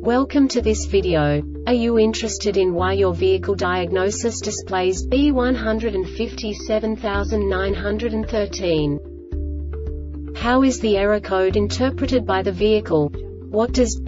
Welcome to this video. Are you interested in why your vehicle diagnosis displays B157913? How is the error code interpreted by the vehicle? What does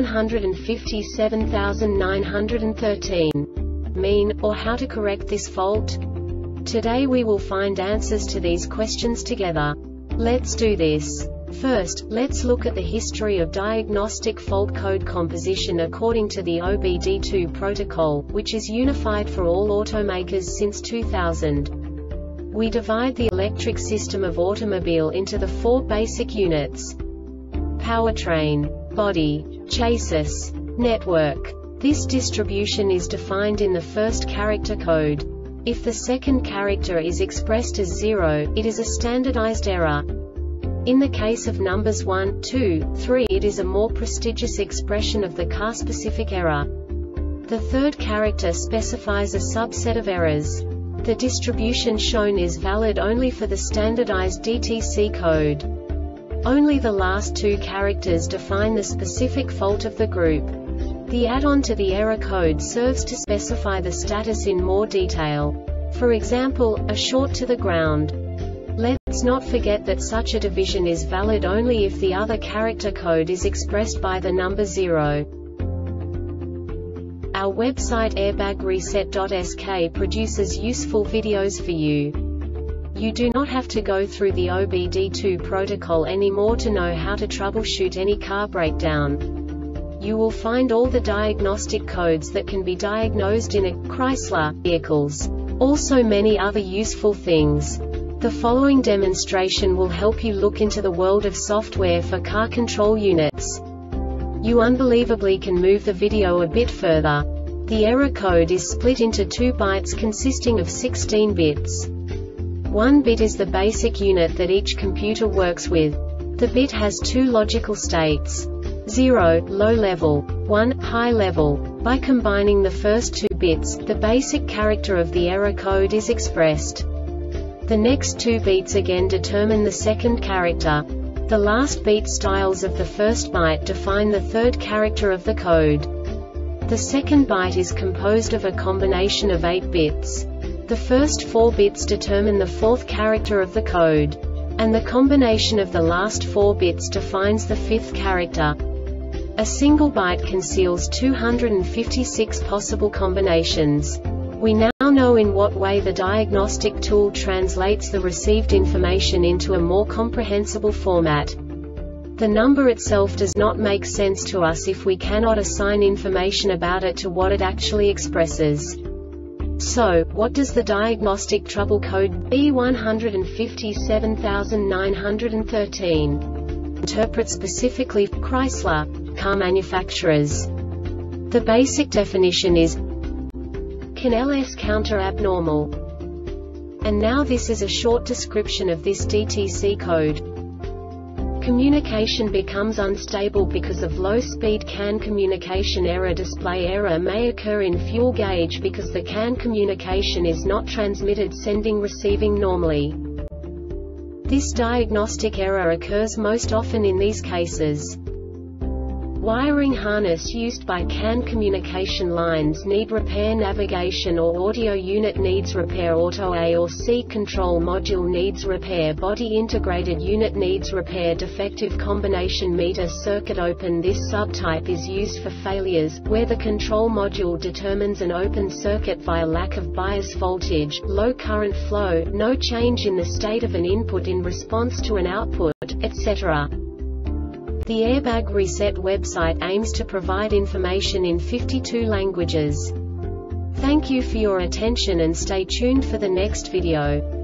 B157913 mean, or how to correct this fault? Today we will find answers to these questions together. Let's do this. First, let's look at the history of diagnostic fault code composition according to the OBD2 protocol, which is unified for all automakers since 2000. We divide the electric system of automobile into the four basic units: powertrain, body, chassis, network. This distribution is defined in the first character code. If the second character is expressed as 0, it is a standardized error. In the case of numbers 1, 2, 3, it is a more prestigious expression of the car-specific error. The third character specifies a subset of errors. The distribution shown is valid only for the standardized DTC code. Only the last two characters define the specific fault of the group. The add-on to the error code serves to specify the status in more detail. For example, a short to the ground. Let's not forget that such a division is valid only if the other character code is expressed by the number 0. Our website airbagreset.sk produces useful videos for you. You do not have to go through the OBD2 protocol anymore to know how to troubleshoot any car breakdown. You will find all the diagnostic codes that can be diagnosed in a Chrysler vehicles. Also many other useful things. The following demonstration will help you look into the world of software for car control units. You unbelievably can move the video a bit further. The error code is split into 2 bytes consisting of 16 bits. 1 bit is the basic unit that each computer works with. The bit has 2 logical states: 0, low level, 1, high level. By combining the first 2 bits, the basic character of the error code is expressed. The next 2 beats again determine the second character. The last beat styles of the first byte define the third character of the code. The second byte is composed of a combination of 8 bits. The first 4 bits determine the fourth character of the code. And the combination of the last 4 bits defines the fifth character. A single byte conceals 256 possible combinations. We now know in what way the diagnostic tool translates the received information into a more comprehensible format. The number itself does not make sense to us if we cannot assign information about it to what it actually expresses. So, what does the diagnostic trouble code B157913 interpret specifically for Chrysler car manufacturers? The basic definition is CAN LS counter abnormal. And now this is a short description of this DTC code. Communication becomes unstable because of low-speed CAN communication error. Display error may occur in fuel gauge because the CAN communication is not transmitted sending-receiving normally. This diagnostic error occurs most often in these cases: wiring harness used by CAN communication lines need repair, navigation or audio unit needs repair, auto A or C control module needs repair, body integrated unit needs repair, defective combination meter circuit open. This subtype is used for failures, where the control module determines an open circuit via lack of bias voltage, low current flow, no change in the state of an input in response to an output, etc. The Airbag Reset website aims to provide information in 52 languages. Thank you for your attention and stay tuned for the next video.